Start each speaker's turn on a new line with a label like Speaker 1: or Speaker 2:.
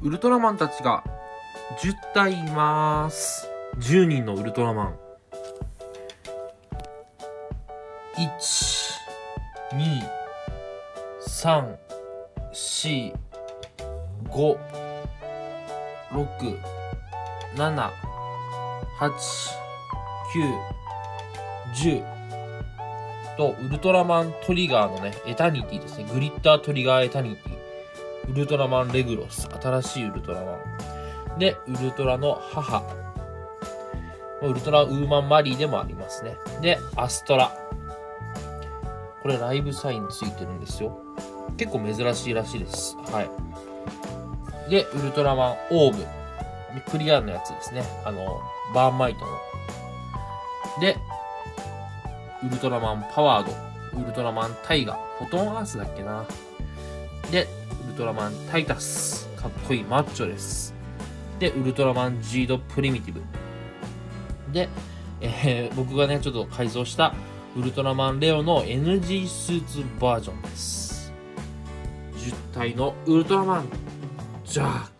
Speaker 1: ウルトラマンたちが10体います。10人のウルトラマン。1、2、3、4、5、6、7、8、9、10と、ウルトラマントリガーのね、エタニティですね。グリッタートリガーエタニティ。ウルトラマンレグロス。新しいウルトラマン。で、ウルトラの母。ウルトラウーマンマリーでもありますね。で、アストラ。これライブサインついてるんですよ。結構珍しいらしいです。はい。で、ウルトラマンオーブ。クリアのやつですね。バーンマイトの。で、ウルトラマンパワード。ウルトラマンタイガ。フォトンアースだっけな。で、ウルトラマンタイタス。かっこいいマッチョです。で、ウルトラマンジードプリミティブ。で、僕がね、ちょっと改造したウルトラマンレオの NG スーツバージョンです。10体のウルトラマン。じゃあ、